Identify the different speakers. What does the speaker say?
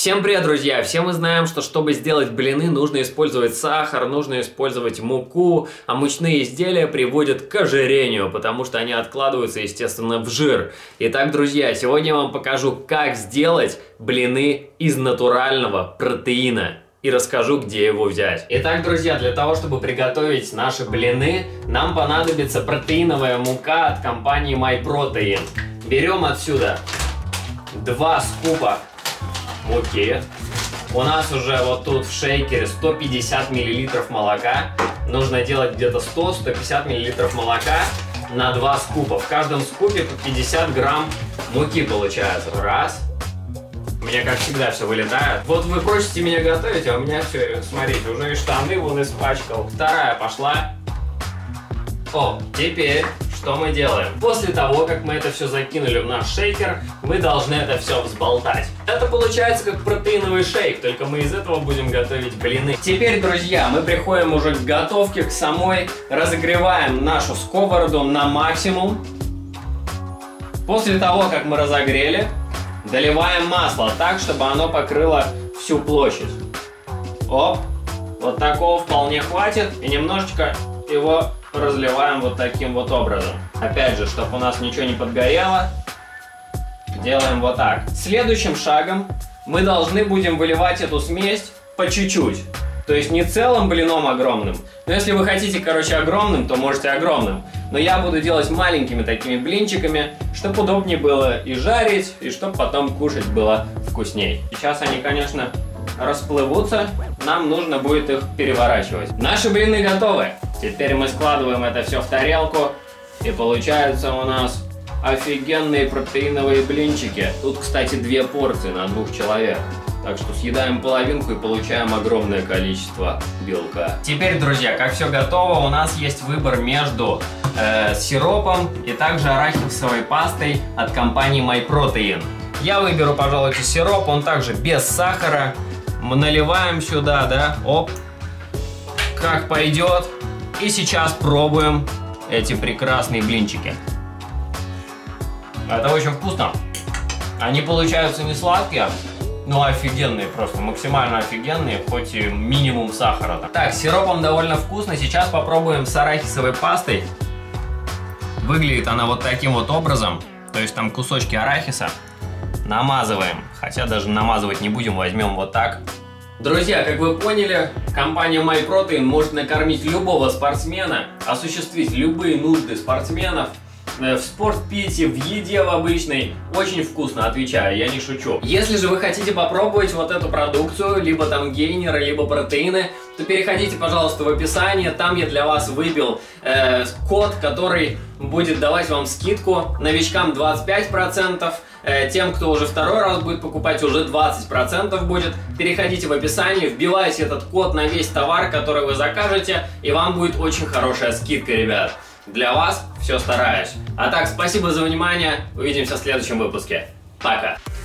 Speaker 1: Всем привет, друзья! Все мы знаем, что чтобы сделать блины, нужно использовать сахар, нужно использовать муку, а мучные изделия приводят к ожирению, потому что они откладываются, естественно, в жир. Итак, друзья, сегодня я вам покажу, как сделать блины из натурального протеина. И расскажу, где его взять. Итак, друзья, для того, чтобы приготовить наши блины, нам понадобится протеиновая мука от компании MyProtein. Берем отсюда 2 скупа муки. У нас уже вот тут в шейкере 150 мл молока. Нужно делать где-то 100-150 мл молока на 2 скупа. В каждом скупе по 50 грамм муки получается. Раз. У меня, как всегда, все вылетает. Вот вы просите меня готовить, а у меня все, смотрите, уже и штаны вон испачкал. Вторая пошла. О, теперь что мы делаем? После того, как мы это все закинули в наш шейкер, мы должны это все взболтать. Это получается как протеиновый шейк, только мы из этого будем готовить блины. Теперь, друзья, мы приходим уже к готовке, к самой. Разогреваем нашу сковороду на максимум. После того, как мы разогрели, доливаем масло так, чтобы оно покрыло всю площадь. Оп, вот такого вполне хватит. И немножечко его разливаем вот таким вот образом. Опять же, чтобы у нас ничего не подгорело, делаем вот так. Следующим шагом мы должны будем выливать эту смесь по чуть-чуть. То есть не целым блином огромным. Но если вы хотите, короче, огромным, то можете огромным. Но я буду делать маленькими такими блинчиками, чтобы удобнее было и жарить, и чтобы потом кушать было вкусней. Сейчас они, конечно, расплывутся. Нам нужно будет их переворачивать. Наши блины готовы. Теперь мы складываем это все в тарелку. И получаются у нас офигенные протеиновые блинчики. Тут, кстати, 2 порции на 2 человек. Так что съедаем половинку и получаем огромное количество белка. Теперь, друзья, как все готово, у нас есть выбор между сиропом и также арахисовой пастой от компании MyProtein. Я выберу, пожалуй, сироп, он также без сахара. Мы наливаем сюда, да, оп, как пойдет. И сейчас пробуем эти прекрасные блинчики. Это очень вкусно. Они получаются не сладкие, но офигенные просто, максимально офигенные, хоть и минимум сахара. Так, с сиропом довольно вкусно. Сейчас попробуем с арахисовой пастой. Выглядит она вот таким вот образом. То есть там кусочки арахиса. Намазываем. Хотя даже намазывать не будем, возьмем вот так. Друзья, как вы поняли, компания MyProtein может накормить любого спортсмена, осуществить любые нужды спортсменов в спортпите, в еде в обычной. Очень вкусно, отвечаю, я не шучу. Если же вы хотите попробовать вот эту продукцию, либо там гейнеры, либо протеины, то переходите, пожалуйста, в описание. Там я для вас выбил код, который будет давать вам скидку. Новичкам 25%. Тем, кто уже второй раз будет покупать, уже 20% будет. Переходите в описание, вбивайте этот код на весь товар, который вы закажете, и вам будет очень хорошая скидка, ребят. Для вас все стараюсь. А так, спасибо за внимание. Увидимся в следующем выпуске. Пока.